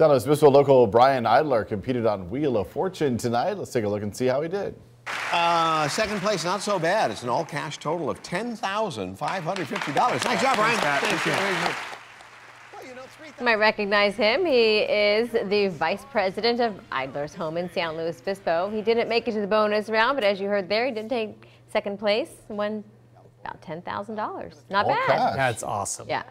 San Luis Obispo local Brian Idler competed on Wheel of Fortune tonight. Let's take a look and see how he did. Second place, not so bad. It's an all-cash total of $10,550. Nice job, Brian. Thank you. You might recognize him. He is the vice president of Idler's Home in San Luis Obispo. He didn't make it to the bonus round, but as you heard there, he did take second place and won about $10,000. Not bad. Cash. That's awesome. Yeah.